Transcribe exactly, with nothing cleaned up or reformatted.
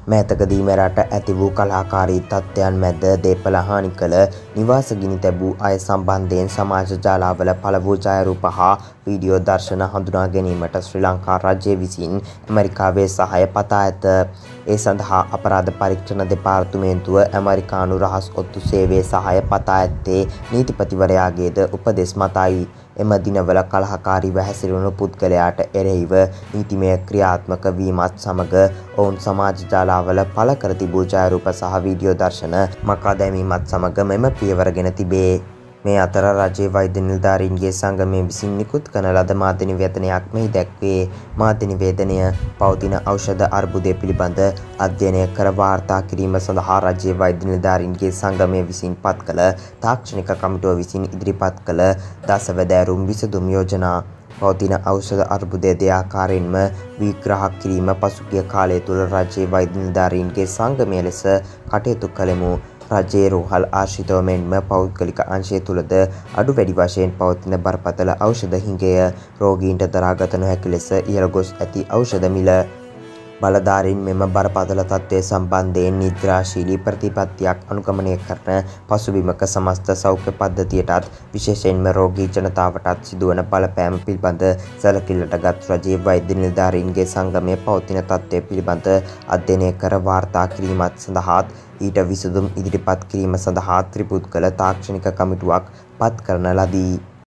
මෑතකදී මෙරට ඇති වූ කලහකාරී තත්ත්වයන් මැද දේපළ හානි කළ නිවාස ගිනි තැබූ අය සම්බන්ධයෙන් සමාජ ජාලාවල පළ වූ ඡායාරූප හා වීඩියෝ දර්ශන හඳුනා ගැනීමට ශ්‍රී ලංකා රජය විසින් ඇමරිකාවේ සහාය පතා ඇත. ඒ සඳහා අපරාධ පරීක්ෂණ දෙපාර්තමේන්තුව ඇමරිකානු රහස් ඔත්තු සේවයේ සහාය පතා ඇත්තේ නීතිපතිවරයාගේද උපදෙස් මතයි. එම දිනවල කලහකාරීව හැසිරුණු පුද්ගලයාට එරෙහිව නීතිමය ක්‍රියාත්මක වීමත් සමග ඔවුන් සමාජ ජාලාවල පළ කර තිබූ ඡායාරූප සහ වීඩියෝ දර්ශන මකා දැමීමත් සමග මෙම පියවර ගෙන තිබේ. මේ අතර රජයේ වෛද්‍ය නිලධාරීන්ගේ සංගමය විසින් නිකුත් කරන ලද මාධ්‍ය නිවේදනයක් මෙහි දැක්වේ. මාධ්‍ය නිවේදනය පවතින ඖෂධ අර්බුදය පිළිබඳ අධ්‍යයනය කර වාර්තා කිරීම සඳහා රජයේ වෛද්‍ය නිලධාරීන්ගේ සංගමය විසින් පත් කළ තාක්ෂණික කමිටුව විසින් ඉදිරිපත් කළ දසවැදෑරුම් විසඳුම් යෝජනා පවතින ඖෂධ අර්බුදය දෙආකාරයෙන්ම විග්‍රහ කිරීම පසුගිය කාලය තුළ රජයේ වෛද්‍ය නිලධාරීන්ගේ සංගමය ලෙස කටයුතු කළෙමු. රජයේ රෝහල් ආශ්‍රිතව මෙන්ම පෞද්ගලික අංශය තුළද අඩු වැඩි වශයෙන් පවතින බරපතල ඖෂධ හිඟය රෝගීන්ට දරාගත නොහැකි ලෙස ඉහළ ගොස් ඇති ඖෂධ මිල බලධාරීන් මෙම බරපතල තත්ත්වය සම්බන්ධයෙන් නිද්‍රාශීලී ප්‍රතිපත්තියක් අනුගමනය කරන පසුබිමක සමස්ත සෞඛ්‍ය පද්ධතියටත් විශේෂයෙන්ම රෝගී ජනතාවටත් සිදුවන බලපෑම පිළිබඳ සැලකිල්ලට ගත් රජයේ වෛද්‍ය නිලධාරීන්ගේ සංගමය පවතින තත්ත්වය පිළිබඳ අධ්‍යයනය කර වාර්තා කිරීමත් සඳහාත් ඊට විසඳුම් ඉදිරිපත් කිරීම සඳහා ත්‍රිපුද්ගල තාක්ෂණික කමිටුවක් පත් කරන ලදී.